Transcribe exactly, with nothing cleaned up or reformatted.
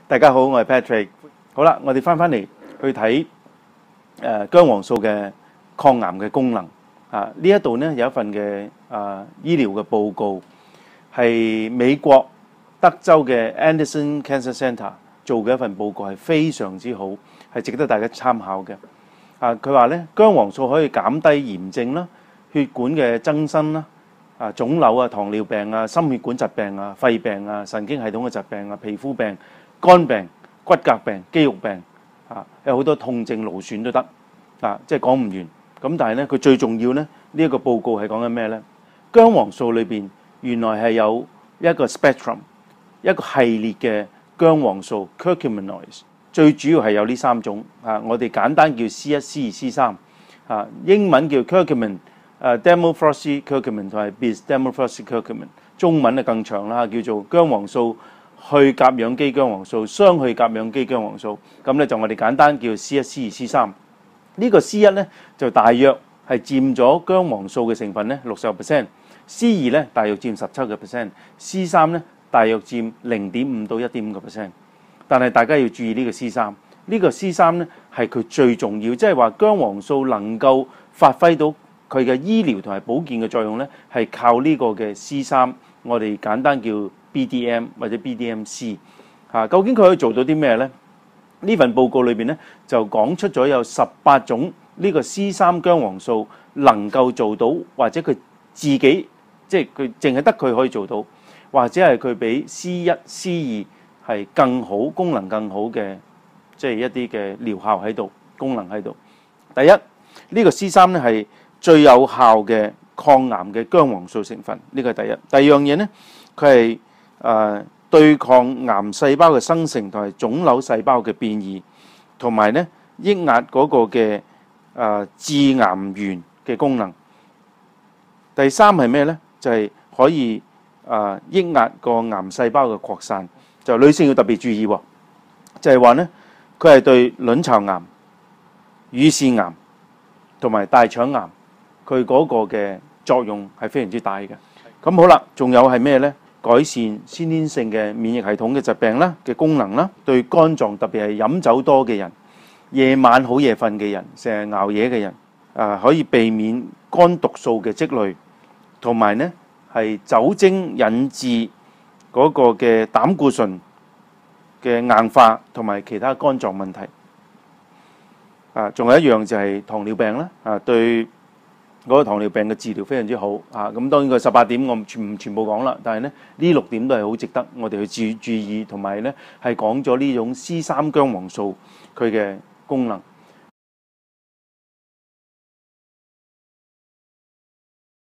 大家好，我係 Patrick。好啦，我哋翻返嚟去睇誒薑黃素嘅抗癌嘅功能啊。呢一度呢有一份嘅啊醫療嘅報告，係美國德州嘅 Anderson Cancer Center 做嘅一份報告，係非常之好，係值得大家參考嘅。啊，佢話咧薑黃素可以減低炎症啦、血管嘅增生啦、啊腫瘤啊、糖尿病啊、心血管疾病啊、肺病啊、神經系統嘅疾病啊、皮膚病、肝病、骨骼病、肌肉病啊，有好多痛症勞損都得啊，即係講唔完。咁但係咧，佢最重要咧，呢、這、一個報告係講緊咩咧？薑黃素裏邊原來係有一個 spectrum， 一個系列嘅薑黃素 Curcuminoids， 最主要係有呢三種啊，我哋簡單叫 C 一、C 二、C 三啊，英文叫 Curcumin、誒 Demophloxacin Curcumin 同埋 Bis-Demophloxacin Curcumin， 中文啊更長啦，叫做薑黃素去甲氧基薑黃素、雙去甲氧基薑黃素。咁咧就我哋簡單叫 C 一、C 二、C 三。呢個 C 一咧就大約係佔咗薑黃素嘅成分咧六十個 percent，C 二咧大約佔十七個 percent，C 三咧大約佔零點五到一點五個 percent。但係大家要注意呢個 C 三，呢個 C 三咧係佢最重要，即係話薑黃素能夠發揮到佢嘅醫療同埋保健嘅作用咧，係靠呢個嘅 C 三，我哋簡單叫 B D M 或者 B D M C 嚇。究竟佢可以做到啲咩咧？呢份報告裏邊咧就講出咗有十八種呢個 C 三薑黃素能夠做到，或者佢自己即係佢淨係得佢可以做到，或者係佢比 C 一、C 二係更好、功能更好嘅，即係一啲嘅療效喺度、功能喺度。第一，呢個 C 三咧係最有效嘅抗癌嘅薑黃素成分，呢個係第一。第二樣嘢咧，佢係誒對抗癌細胞嘅生成同埋腫瘤細胞嘅變異，同埋咧抑壓嗰個嘅誒致癌原嘅功能。第三係咩咧？就係可以誒抑壓個癌細胞嘅擴散。就女性要特別注意喎，就係話咧，佢係對卵巢癌、乳腺癌同埋大腸癌，佢嗰個嘅作用係非常之大嘅。咁好啦，仲有係咩咧？改善先天性嘅免疫系統嘅疾病啦嘅功能啦，對肝臟特別係飲酒多嘅人、夜晚好夜瞓嘅人、成日熬夜嘅人，啊可以避免肝毒素嘅積累，同埋咧係酒精引致嗰個嘅膽固醇嘅硬化同埋其他肝臟問題。啊，仲有一樣就係糖尿病啦。啊，對嗰個糖尿病嘅治療非常之好。啊，咁當然個十八點我全唔全部講啦，但係咧呢六點都係好值得我哋去注注意，同埋咧係講咗呢種 C 三薑黃素佢嘅功能。